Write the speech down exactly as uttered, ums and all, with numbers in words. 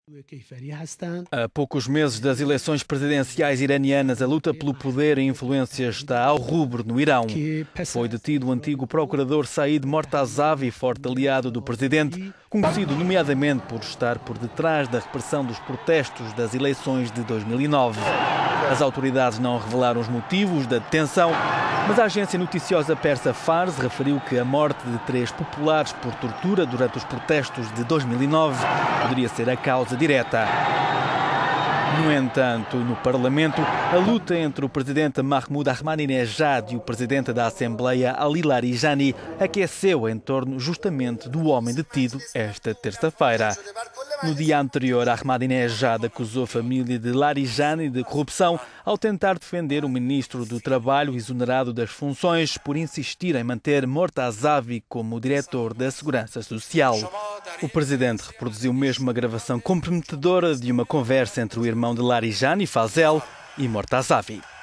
A poucos meses das eleições presidenciais iranianas, a luta pelo poder e influência está ao rubro no Irão. Foi detido o antigo procurador Said Mortazavi, forte aliado do presidente, conhecido nomeadamente por estar por detrás da repressão dos protestos das eleições de dois mil e nove. As autoridades não revelaram os motivos da detenção, mas a agência noticiosa persa Fars referiu que a morte de três populares por tortura durante os protestos de dois mil e nove poderia ser a causa direta. No entanto, no Parlamento, a luta entre o presidente Mahmoud Ahmadinejad e o presidente da Assembleia Ali Larijani aqueceu em torno justamente do homem detido esta terça-feira. No dia anterior, Ahmadinejad acusou a família de Larijani de corrupção ao tentar defender o ministro do Trabalho exonerado das funções por insistir em manter Mortazavi como diretor da Segurança Social. O presidente reproduziu mesmo uma gravação comprometedora de uma conversa entre o irmão de Larijani, Fazel, e Mortazavi.